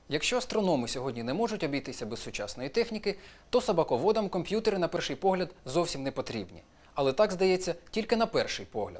Якщо астрономи сьогодні не можуть обійтися без сучасної техніки, то собаководам комп'ютери на перший погляд зовсім не потрібні. Але так здається тільки на перший погляд.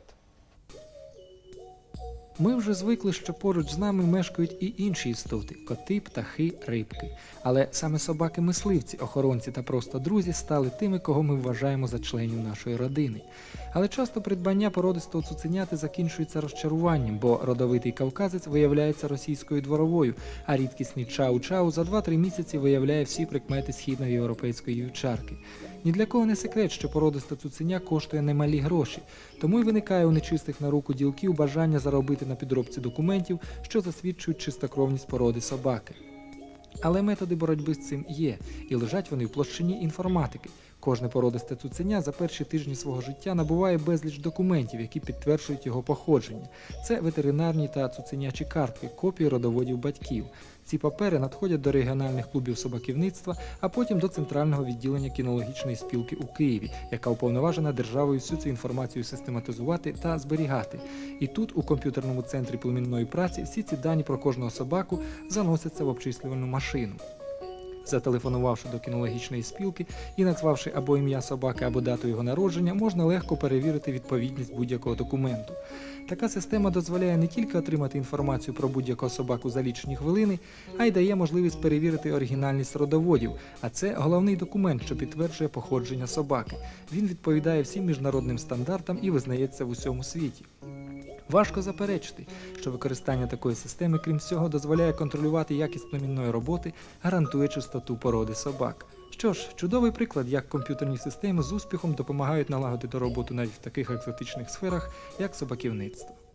Ми вже звикли, що поруч з нами мешкають і інші істоти – коти, птахи, рибки. Але саме собаки-мисливці, охоронці та просто друзі стали тими, кого ми вважаємо за членів нашої родини. Але часто придбання породистого цуценяти закінчується розчаруванням, бо родовитий кавказець виявляється російською дворовою, а рідкісний чау-чау за 2-3 місяці виявляє всі прикмети східноєвропейської вівчарки. Ні для кого не секрет, що породиста цуценя коштує немалі гроші, тому й виникає у нечистих на руку ділків бажання заробити на підробці документів, що засвідчують чистокровність породи собаки. Але методи боротьби з цим є, і лежать вони в площині інформатики. Кожне породисте цуценя за перші тижні свого життя набуває безліч документів, які підтверджують його походження. Це ветеринарні та цуценячі картки, копії родоводів батьків. Ці папери надходять до регіональних клубів собаківництва, а потім до центрального відділення кінологічної спілки у Києві, яка уповноважена державою всю цю інформацію систематизувати та зберігати. І тут, у комп'ютерному центрі племінної праці, всі ці дані про кожного собаку заносяться в обчислювальну машину. Зателефонувавши до кінологічної спілки і назвавши або ім'я собаки, або дату його народження, можна легко перевірити відповідність будь-якого документу. Така система дозволяє не тільки отримати інформацію про будь-якого собаку за лічені хвилини, а й дає можливість перевірити оригінальність родоводів, а це головний документ, що підтверджує походження собаки. Він відповідає всім міжнародним стандартам і визнається в усьому світі. Важко заперечити, що використання такої системи, крім всього, дозволяє контролювати якість племінної роботи, гарантує чистоту породи собак. Що ж, чудовий приклад, як комп'ютерні системи з успіхом допомагають налагодити роботу навіть в таких екзотичних сферах, як собаківництво.